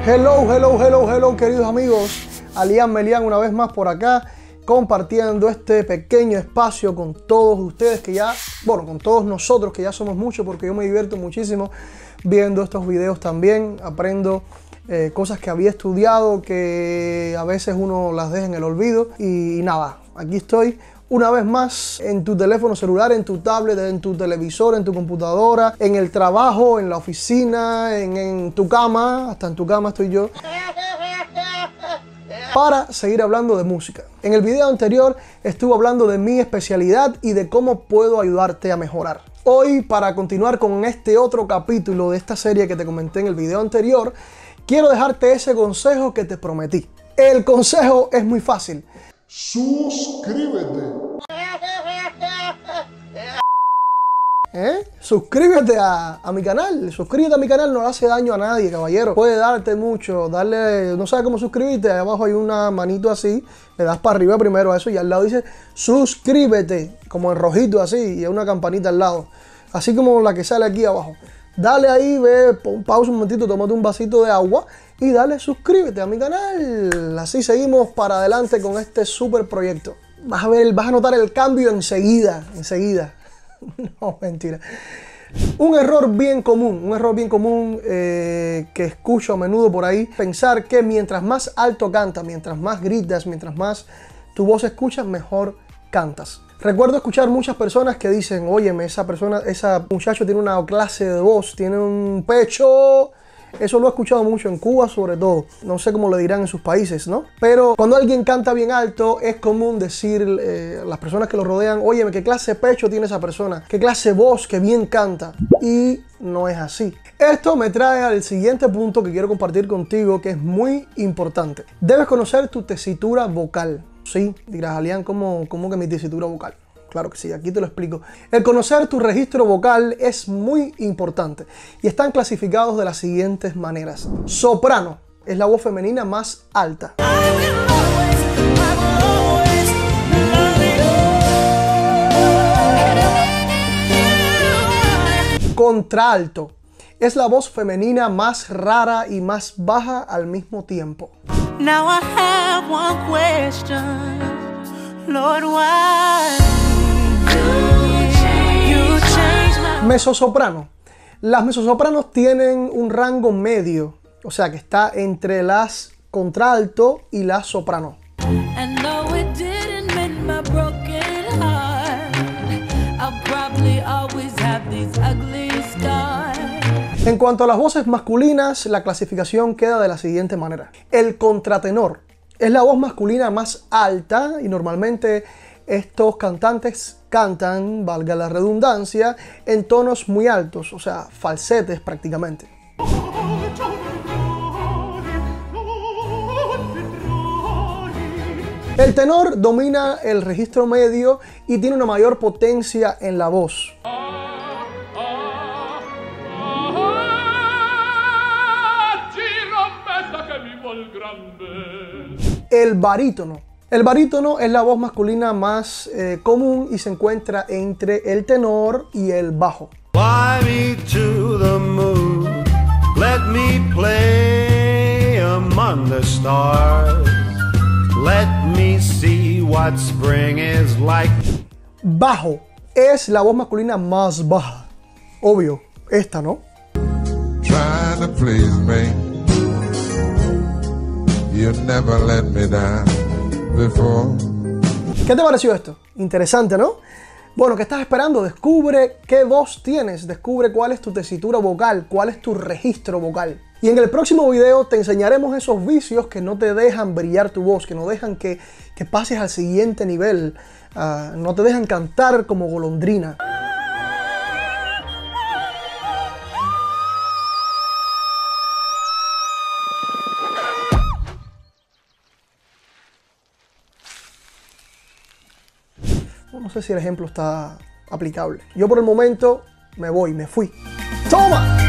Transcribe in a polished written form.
Hello, queridos amigos. Alian Melian una vez más por acá, compartiendo este pequeño espacio con todos ustedes que ya, bueno, con todos nosotros que ya somos muchos, porque yo me divierto muchísimo viendo estos videos también. Aprendo cosas que había estudiado, que a veces uno las deja en el olvido. Y nada, aquí estoy una vez más en tu teléfono celular, en tu tablet, en tu televisor, en tu computadora, en el trabajo, en la oficina, en tu cama, hasta en tu cama estoy yo, para seguir hablando de música. En el video anterior estuve hablando de mi especialidad y de cómo puedo ayudarte a mejorar. Hoy, para continuar con este otro capítulo de esta serie que te comenté en el video anterior, quiero dejarte ese consejo que te prometí. El consejo es muy fácil. Suscríbete. Suscríbete a mi canal. Suscríbete a mi canal, no le hace daño a nadie, caballero. Puede darte mucho, darle, no sabes cómo suscribirte. Ahí abajo hay una manito así, le das para arriba primero a eso y al lado dice suscríbete, como en rojito así, y hay una campanita al lado, así como la que sale aquí abajo. Dale ahí, ve, pon pausa un momentito, tómate un vasito de agua y dale suscríbete a mi canal. Así seguimos para adelante con este súper proyecto. Vas a notar el cambio enseguida. No, mentira. Un error bien común que escucho a menudo por ahí, pensar que mientras más alto cantas, mientras más gritas, mientras más tu voz escuchas, mejor cantas. Recuerdo escuchar muchas personas que dicen, óyeme, ese muchacho tiene una clase de voz, tiene un pecho. Eso lo he escuchado mucho en Cuba, sobre todo. No sé cómo le dirán en sus países, ¿no? Pero cuando alguien canta bien alto, es común decir las personas que lo rodean, óyeme, ¿qué clase de pecho tiene esa persona? ¿Qué clase de voz que bien canta? Y no es así. Esto me trae al siguiente punto que quiero compartir contigo, que es muy importante. Debes conocer tu tesitura vocal. Sí, dirás, Alian, ¿cómo que mi tesitura vocal? Claro que sí, aquí te lo explico. El conocer tu registro vocal es muy importante y están clasificados de las siguientes maneras. Soprano es la voz femenina más alta. Contralto es la voz femenina más rara y más baja al mismo tiempo. Now I have one question, Lord, why? Mezzosoprano. Las mezzosopranos tienen un rango medio, o sea que está entre las contralto y las soprano. En cuanto a las voces masculinas, la clasificación queda de la siguiente manera. El contratenor es la voz masculina más alta y normalmente estos cantantes cantan, valga la redundancia, en tonos muy altos, o sea, falsetes prácticamente. El tenor domina el registro medio y tiene una mayor potencia en la voz. El barítono. El barítono es la voz masculina más común y se encuentra entre el tenor y el bajo. Fly me to the moon, let me play among the stars, let me see what spring is like. Bajo es la voz masculina más baja. Obvio, esta, ¿no? Try to please me. You never let me down. ¿Qué te pareció esto? Interesante, ¿no? Bueno, ¿qué estás esperando? Descubre qué voz tienes, descubre cuál es tu tesitura vocal, cuál es tu registro vocal. Y en el próximo video te enseñaremos esos vicios que no te dejan brillar tu voz, que no dejan que pases al siguiente nivel, no te dejan cantar como golondrina. No sé si el ejemplo está aplicable. Yo por el momento me fui. ¡Toma!